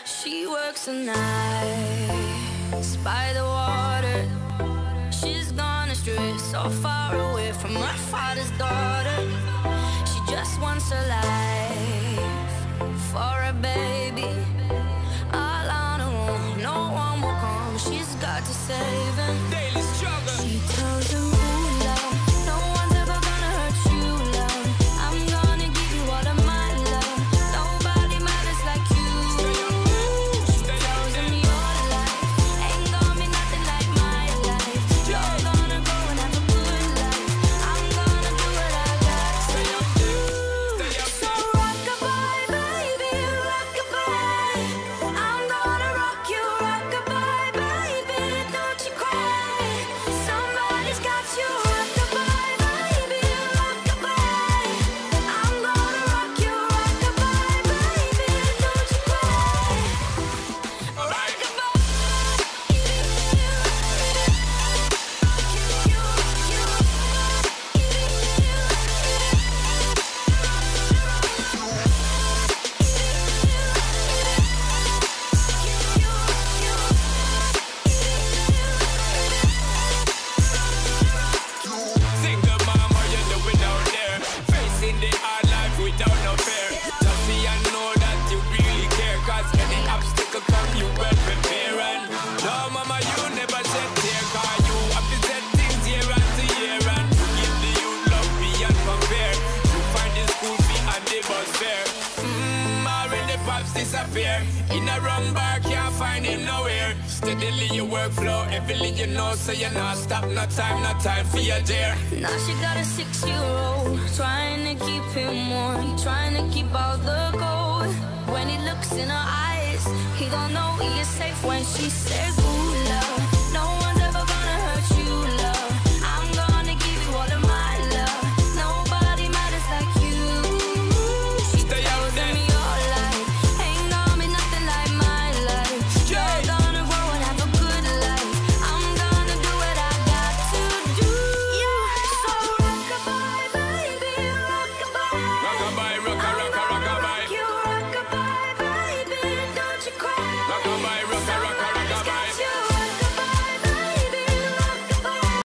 She works the nights by the water. She's gone astray, so far away from her father's daughter. She just wants a life for a baby. All on her own, no one will come. She's got to save him. Daily struggle. She tells him, ooh, love, no one's ever gonna hurt you, love. I'm gonna give you all of my love. Nobody matters like you. She tells him your life ain't gonna be nothing like my life. You're gonna go and have a good life. I'm gonna do what I got to do. So rock-a-bye, baby, rock-a-bye. I'm gonna rock you, rock-a-bye, baby. Don't you cry. Somebody's got you, rock-a-bye, baby, rock-a-bye. I'm gonna rock you, rock-a-bye, baby. Don't you cry. Single mom, how you doing out there? Facing the hard life without no fear. Just see and know that you really care. Cause any obstacle come, you well prepare. And no mama, you never shed tear. Cause you have to set things year after year. And give the youth love beyond compare. You find the school fee and the bus fare. Already pops disappear. In a wrong bar, can't find him nowhere. Steadily your workflow, everything you know, so you're not stop, no time for your dear. Now she got a 6-year-old, trying to keep him warm, trying to keep all the gold. When he looks in her eyes, he don't know he is safe when she says